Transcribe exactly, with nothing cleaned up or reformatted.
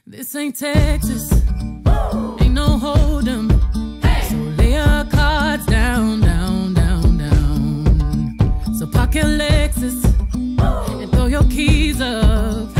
This ain't Texas, ain't no hold'em. Hey. So lay your cards down, down, down, down. So park your Lexus and throw your keys up.